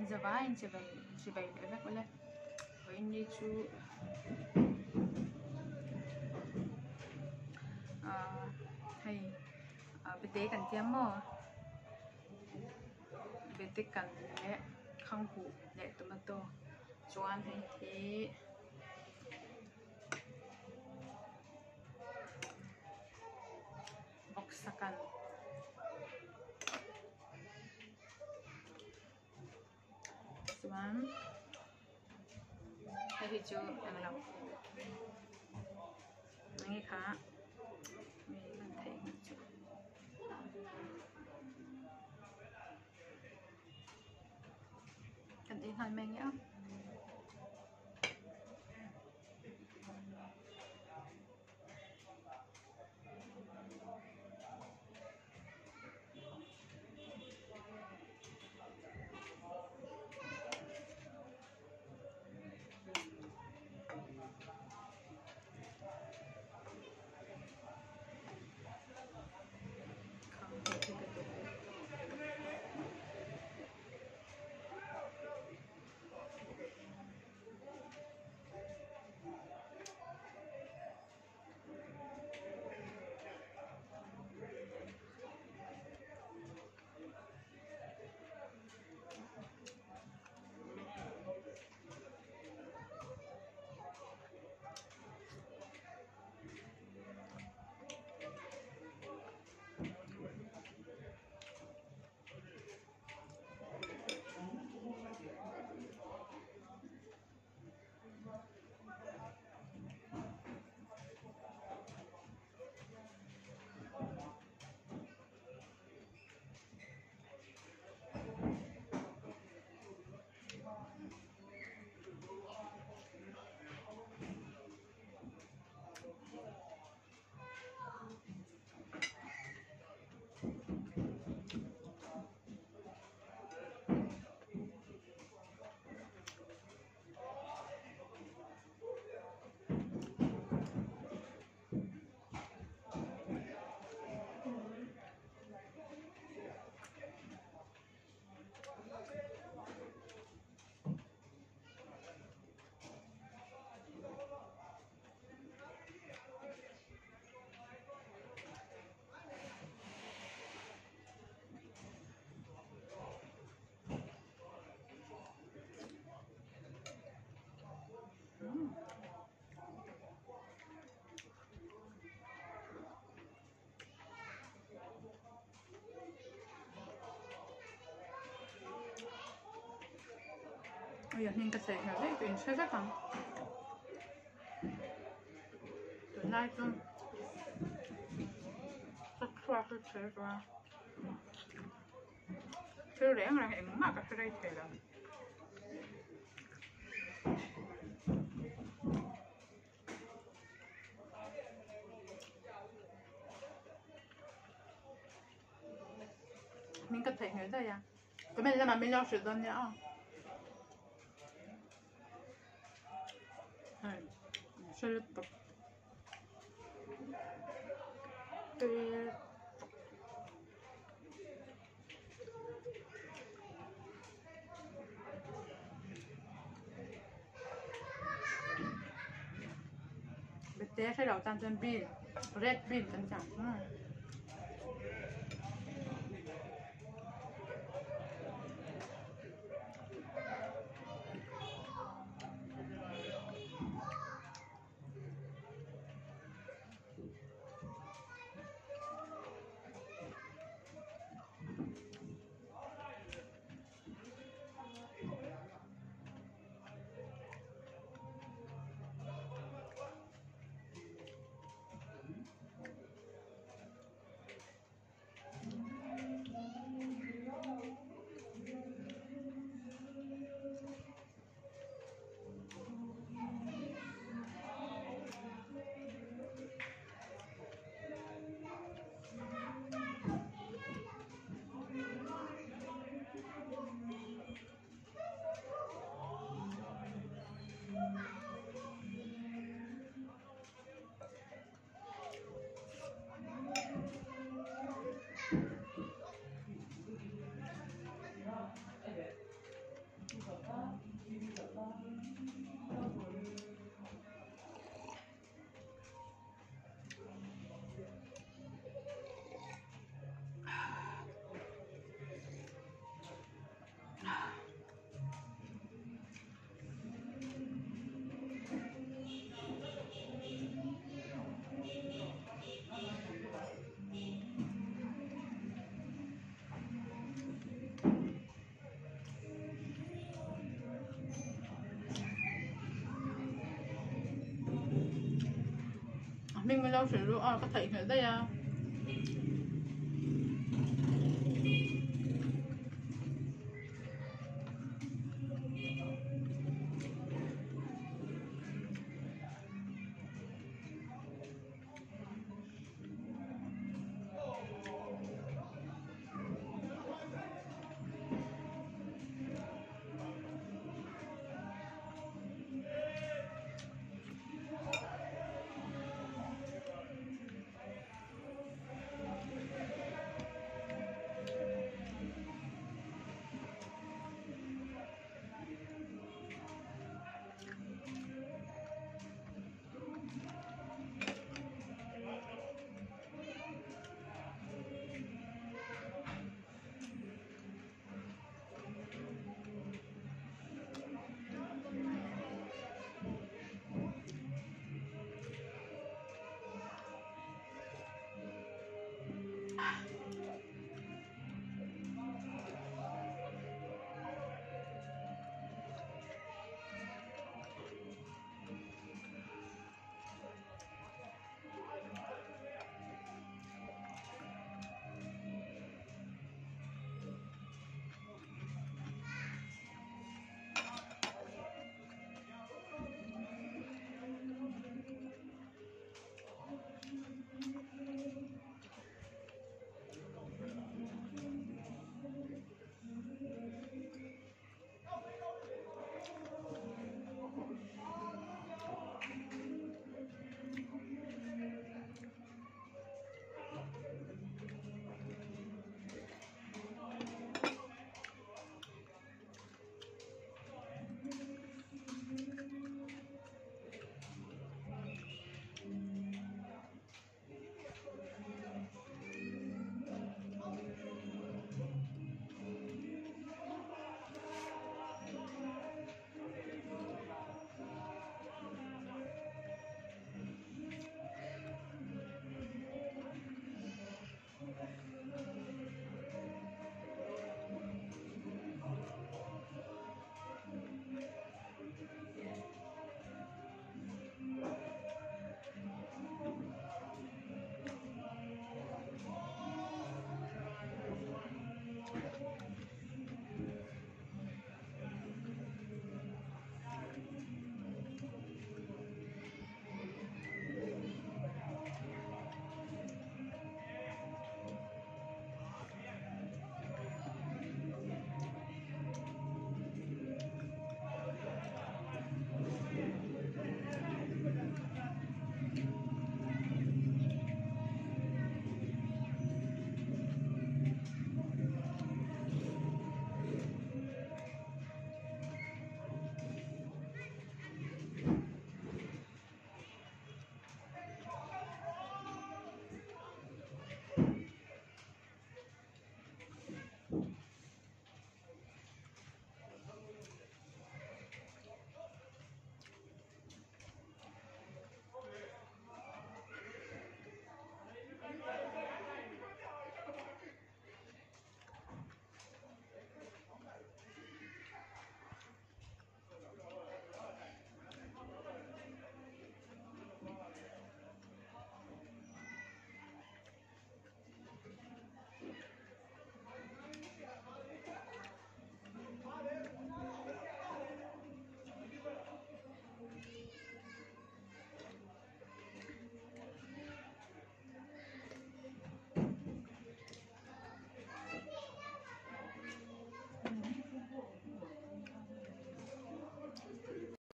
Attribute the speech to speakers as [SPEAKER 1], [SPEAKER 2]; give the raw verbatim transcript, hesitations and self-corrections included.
[SPEAKER 1] zawa in chỉ vậy chỉ vậy để các bạn với như chú hay bên đây cần tiêm mò bên đây cần lẽ không hủ lẽ tomato chuan hay thì bọc sakan chuan hay chú em làm nghe khá mình làm thấy chú cần đến hai mình nhé. Ôi nhìn cái sợi này tuyển sẽ rất bằng tuyển lại chung rất khoa rất sẽ qua chứ rẻ là hẹn mà cái sợi này là mình có thể hiểu đây à cái này là mà mình lo sử dụng nhá này sẽ được cái bây giờ sẽ đầu tiên chân bean red bean chân chẳng mình mà lau sữa rồi có thấy cái đây à